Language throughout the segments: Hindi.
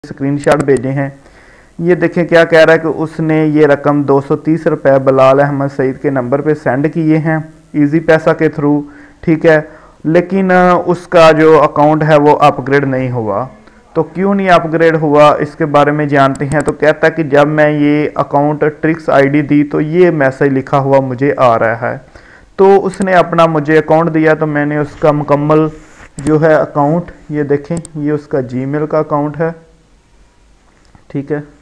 स्क्रीनशॉट भेजे हैं। ये देखें क्या कह रहा है कि उसने ये रकम 230 रुपये बिलाल अहमद सईद के नंबर पे सेंड किए हैं इजी पैसा के थ्रू, ठीक है। लेकिन उसका जो अकाउंट है वो अपग्रेड नहीं हुआ। तो क्यों नहीं अपग्रेड हुआ इसके बारे में जानते हैं। तो कहता है कि जब मैं ये अकाउंट ट्रिक्स आईडी दी तो ये मैसेज लिखा हुआ मुझे आ रहा है। तो उसने अपना मुझे अकाउंट दिया तो मैंने उसका मुकम्मल जो है अकाउंट, ये देखें ये उसका जीमेल का अकाउंट है, ठीक है।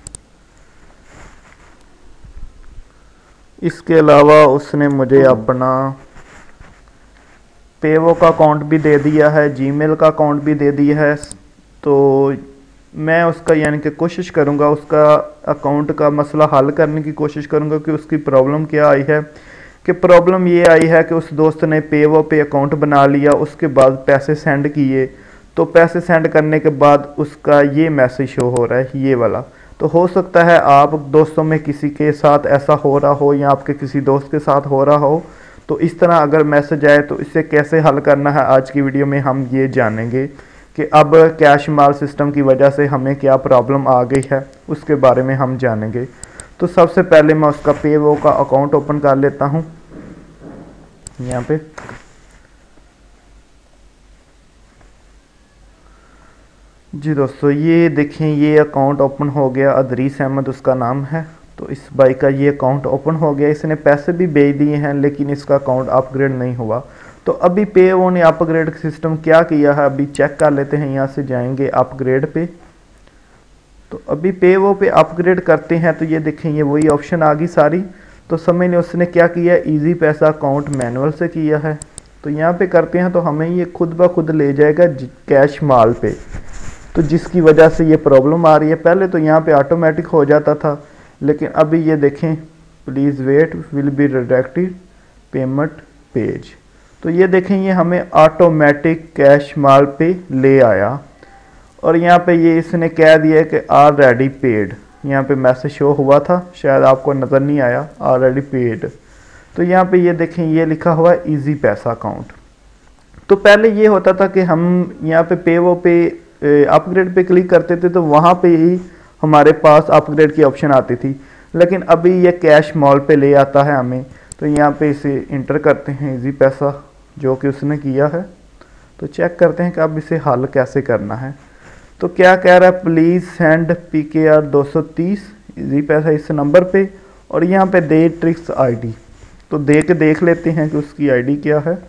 इसके अलावा उसने मुझे अपना पेवो का अकाउंट भी दे दिया है, जीमेल का अकाउंट भी दे दिया है। तो मैं उसका यानी कि कोशिश करूँगा उसका अकाउंट का मसला हल करने की कोशिश करूँगा कि उसकी प्रॉब्लम क्या आई है। कि प्रॉब्लम ये आई है कि उस दोस्त ने पेवो पे अकाउंट बना लिया, उसके बाद पैसे सेंड किए, तो पैसे सेंड करने के बाद उसका ये मैसेज शो हो रहा है ये वाला। तो हो सकता है आप दोस्तों में किसी के साथ ऐसा हो रहा हो या आपके किसी दोस्त के साथ हो रहा हो। तो इस तरह अगर मैसेज आए तो इसे कैसे हल करना है आज की वीडियो में हम ये जानेंगे कि अब कैश माल सिस्टम की वजह से हमें क्या प्रॉब्लम आ गई है उसके बारे में हम जानेंगे। तो सबसे पहले मैं उसका पेवो का अकाउंट ओपन कर लेता हूँ यहाँ पे। जी दोस्तों ये देखें ये अकाउंट ओपन हो गया, अदरीस अहमद उसका नाम है। तो इस भाई का ये अकाउंट ओपन हो गया, इसने पैसे भी भेज दिए हैं लेकिन इसका अकाउंट अपग्रेड नहीं हुआ। तो अभी पेवो ने अपग्रेड सिस्टम क्या किया है अभी चेक कर लेते हैं। यहाँ से जाएंगे अपग्रेड पे, तो अभी पेवो पे अपग्रेड करते हैं तो ये देखें ये वही ऑप्शन आ गई सारी। तो समझ नहीं उसने क्या किया, इजी पैसा अकाउंट मैनुअल से किया है। तो यहाँ पे करते हैं तो हमें ये खुद ब खुद ले जाएगा कैश माल पे, तो जिसकी वजह से ये प्रॉब्लम आ रही है। पहले तो यहाँ पे ऑटोमेटिक हो जाता था लेकिन अभी ये देखें please wait will be redirected payment page. तो ये देखें ये हमें ऑटोमेटिक कैश माल पे ले आया और यहाँ पे ये इसने कह दिया कि ऑलरेडी पेड, यहाँ पे मैसेज शो हुआ था शायद आपको नज़र नहीं आया, ऑलरेडी पेड। तो यहाँ पे ये देखें ये लिखा हुआ है इजी पैसा अकाउंट। तो पहले ये होता था कि हम यहाँ पे पेवो पे अपग्रेड पे क्लिक करते थे तो वहाँ पे ही हमारे पास अपग्रेड की ऑप्शन आती थी, लेकिन अभी ये कैश मॉल पे ले आता है हमें। तो यहाँ पे इसे इंटर करते हैं इजी पैसा जो कि उसने किया है। तो चेक करते हैं कि अब इसे हल कैसे करना है। तो क्या कह रहा है, प्लीज़ सेंड PKR 230 इजी पैसा इस नंबर पे और यहाँ पे दे ट्रिक्स आईडी। तो दे के देख लेते हैं कि उसकी आईडी क्या है,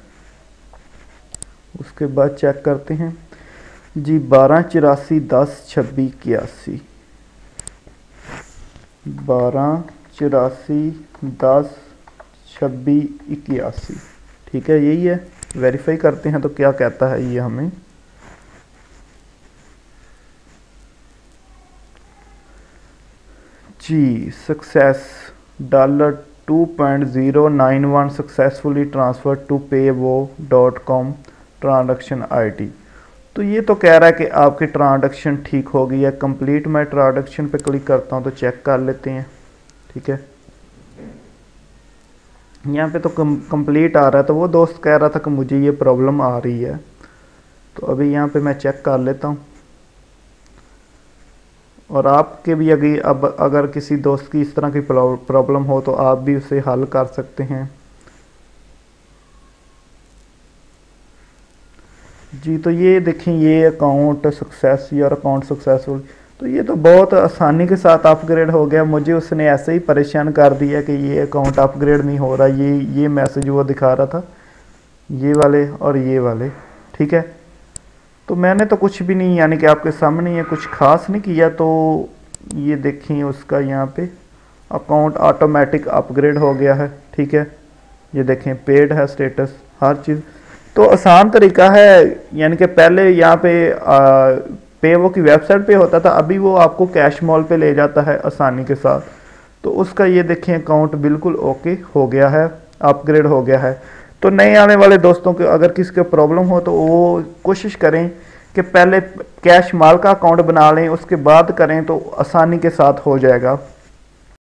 उसके बाद चेक करते हैं जी। 1284102681 1284102681, ठीक है यही है। वेरीफाई करते हैं तो क्या कहता है ये हमें। जी सक्सेस $2.091 सक्सेसफुली ट्रांसफर टू पेवो.com ट्रांजैक्शन ID। तो ये तो कह रहा है कि आपकी ट्रांजैक्शन ठीक हो गई है। कंप्लीट माई ट्रांजैक्शन पे क्लिक करता हूँ तो चेक कर लेते हैं, ठीक है। यहाँ पे तो कंप्लीट आ रहा है। तो वो दोस्त कह रहा था कि मुझे ये प्रॉब्लम आ रही है, तो अभी यहाँ पे मैं चेक कर लेता हूँ। और आपके भी अगर किसी दोस्त की इस तरह की प्रॉब्लम हो तो आप भी उसे हल कर सकते हैं। जी तो ये देखें ये account success, your account successful. तो ये तो बहुत आसानी के साथ अपग्रेड हो गया। मुझे उसने ऐसे ही परेशान कर दिया कि ये अकाउंट अपग्रेड नहीं हो रहा। ये मैसेज वो दिखा रहा था, ये वाले और ये वाले, ठीक है। तो मैंने तो कुछ भी नहीं यानी कि आपके सामने ये कुछ खास नहीं किया। तो ये देखें उसका यहाँ पे अकाउंट ऑटोमेटिक अपग्रेड हो गया है, ठीक है। ये देखें पेड है स्टेटस हर चीज़। तो आसान तरीका है, यानी कि पहले यहाँ पे पेवो की वेबसाइट पे होता था, अभी वो आपको कैश मॉल पे ले जाता है आसानी के साथ। तो उसका ये देखें अकाउंट बिल्कुल ओके हो गया है, अपग्रेड हो गया है। तो नए आने वाले दोस्तों के अगर किसी को प्रॉब्लम हो तो वो कोशिश करें कि पहले कैश माल का अकाउंट बना लें, उसके बाद करें तो आसानी के साथ हो जाएगा।